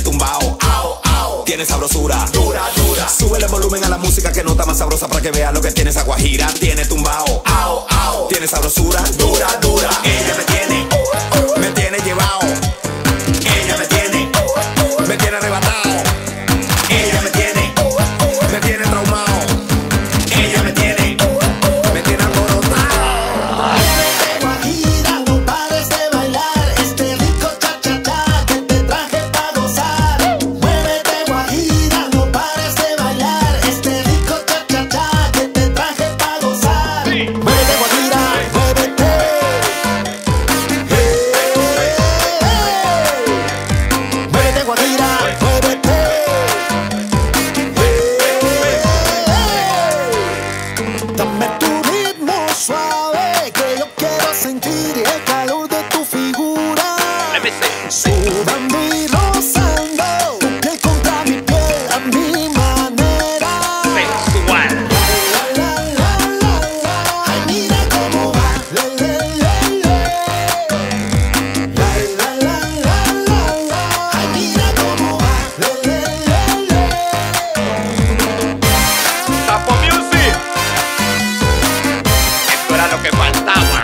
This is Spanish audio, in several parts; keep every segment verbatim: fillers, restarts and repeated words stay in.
tumbao, ao, ao. Tiene sabrosura, dura, dura. Súbele el volumen a la música que nota más sabrosa para que vea lo que tiene esa guajira. Tiene tumbao, ao, ao. Tiene sabrosura, dura, dura. Ella me tiene, me tiene llevado. Ella me tiene, me tiene arrebatado. Ella me tiene, me tiene traumado. Ella me tiene, me tiene alborotado. Muévete guajira, no pares de bailar este rico cha-cha-cha que te traje pa' gozar. Muévete guajira, no pares de bailar este rico cha-cha-cha que te traje pa' gozar. Muévete guajira, muévete. Hey, hey, hey. Muévete guajira, muévete. Dame tu ritmo suave, que yo quiero sentir el calor de tu figura. Sudando y rozando, tu piel contra mi piel a mi manera. Sensual. La, la, la, la, la. Ay, mira cómo va. Le, le, le, le. La, la, la, la, la, la. Ay, mira cómo va. Le, le, le, le. Tapo Music. Esto era lo que faltaba.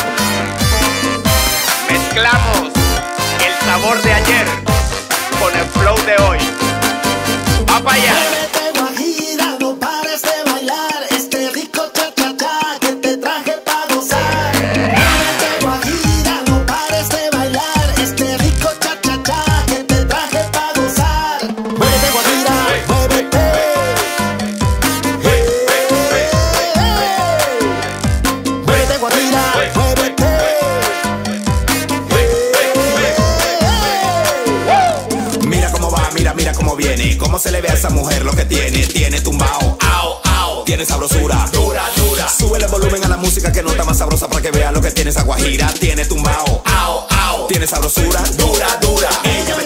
Mezclamos el sabor de ayer con el flow de hoy. Va para allá. Muévete guajira, no pares de bailar este rico cha-cha-cha que te traje pa' gozar. Muévete guajira, no pares de bailar este rico cha-cha-cha que te traje pa' gozar. Muévete guajira, muévete. Hey, hey, hey. Muévete guajira, muévete. Mira cómo va, mira, mira cómo viene. Cómo se le ve a esa mujer lo que tiene. Tiene tumbao, ao, ao. Tiene sabrosura, dura, dura. Súbele el volumen a la música que nota más sabrosa para que vea lo que tiene esa guajira. Tiene tumbao, ao, ao. Tiene sabrosura, dura, dura. Ella me